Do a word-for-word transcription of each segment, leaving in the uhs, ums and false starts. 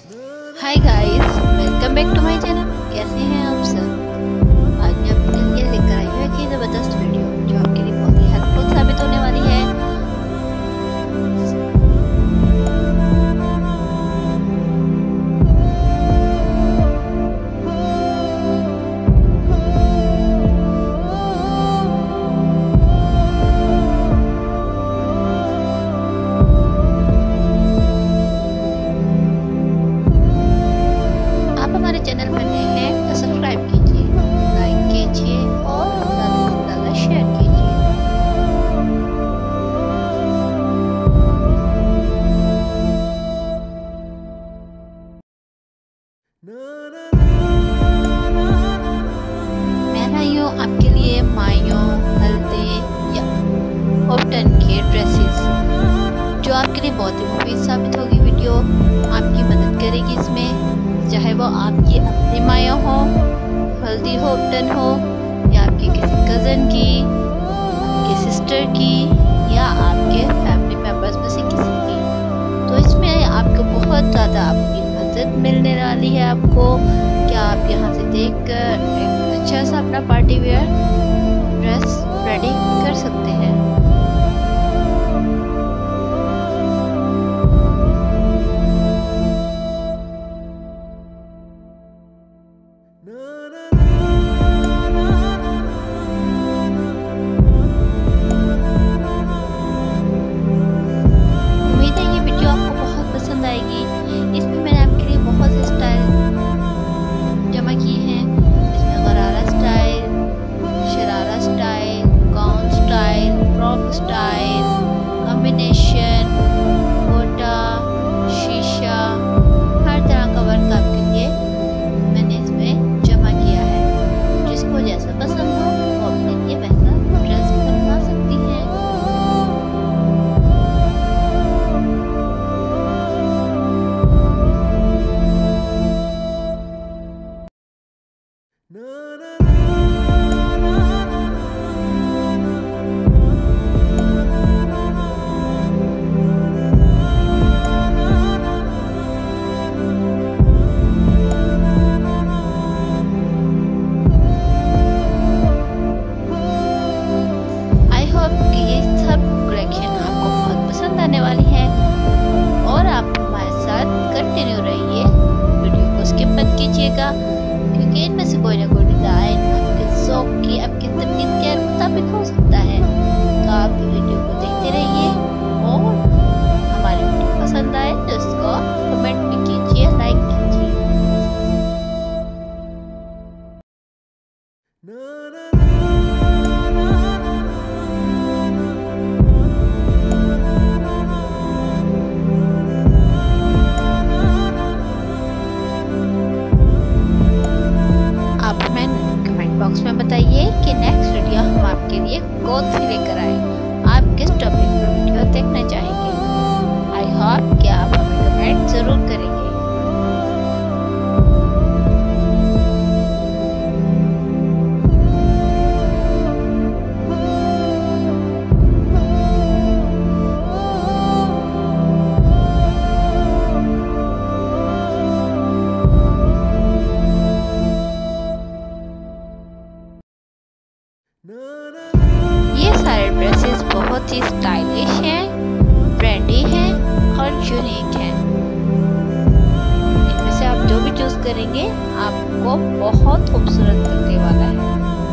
Hi guys, welcome back to my channel. कैसे हैं आप सब? आज मैं आपके लिए लेकर आई हूँ एक ज़बरदस्त वीडियो जो आपके लिए बहुत ही हेल्पफुल साबित होने वाली है। चैनल पर नए हैं तो सब्सक्राइब कीजिए, लाइक कीजिए और ज़्यादा से ज़्यादा शेयर कीजिए। मैं लाई हूँ आपके लिए मायों, हल्दी या कॉटन के ड्रेसेस जो आपके लिए बहुत ही मुफीद साबित होगी। वीडियो आपकी मदद करेगी इसमें, चाहे वो आपकी अपनी माया हो, हल्दी हो, टन हो या आपके किसी कज़न की, आपके सिस्टर की या आपके फैमिली मेम्बर्स में से किसी की। तो इसमें आपको बहुत ज़्यादा आपकी मदद मिलने वाली है। आपको क्या आप यहाँ से देखकर एक अच्छा सा अपना पार्टी वेयर ड्रेस रेडी कर सकते हैं। इसमें मैंने आपके लिए बहुत से स्टाइल जमा किए हैं। इसमें gharara style, sharara style, gown style, frock style, combination, गोटा, शीशा, हर तरह का वर्क आपके लिए मैंने इसमें जमा किया है। जिसको जैसा पसंद हो वो अपने लिए वैसा ड्रेस बनवा सकती हैं। वाली है और आप हमारे साथ कंटिन्यू रहिए। वीडियो को स्किप मत कीजिएगा क्योंकि इनमें से कोई ना कोई डिजाइन आपके शौक की, आपकी तबीयत के मुताबिक हो सकता है। तो आप वीडियो को देखते रहिए और हमारी वीडियो पसंद आए तो इसको कमेंट भी कीजिए, लाइक कीजिए। बॉक्स में बताइए कि नेक्स्ट वीडियो हम आपके लिए कौन सी लेकर आए, आप किस टॉपिक पर वीडियो देखना चाहेंगे। आई होप कि आप हमें कमेंट जरूर करेंगे। ये सारे ड्रेसेस बहुत ही स्टाइलिश हैं, ट्रेंडी हैं और यूनिक हैं। इनमें से आप जो भी चूज करेंगे आपको बहुत खूबसूरत लगने वाला है।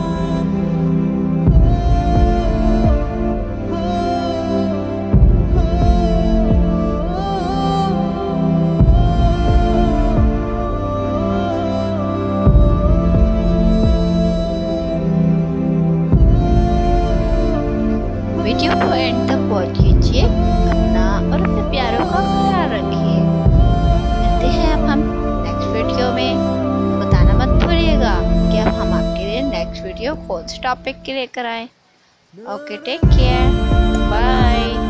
वीडियो को एंड तक वॉच कीजिए, अपना और अपने प्यारों का ख्याल रखिए। मिलते हैं अब हम नेक्स्ट वीडियो में। बताना मत भूलिएगा कि अब हम आपके लिए नेक्स्ट वीडियो कौन से टॉपिक के लेकर आए। Okay, take care, bye.